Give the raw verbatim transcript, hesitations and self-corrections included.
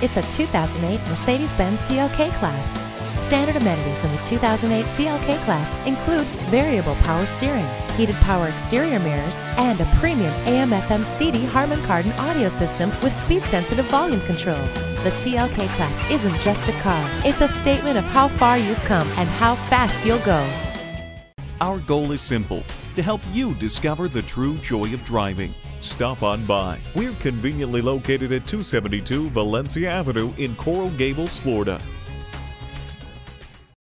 It's a two thousand eight Mercedes-Benz C L K Class. Standard amenities in the two thousand eight C L K Class include variable power steering, heated power exterior mirrors, and a premium A M F M C D Harman Kardon audio system with speed-sensitive volume control. The C L K Class isn't just a car, it's a statement of how far you've come and how fast you'll go. Our goal is simple: to help you discover the true joy of driving. Stop on by. We're conveniently located at two seventy-two Valencia Avenue in Coral Gables, Florida.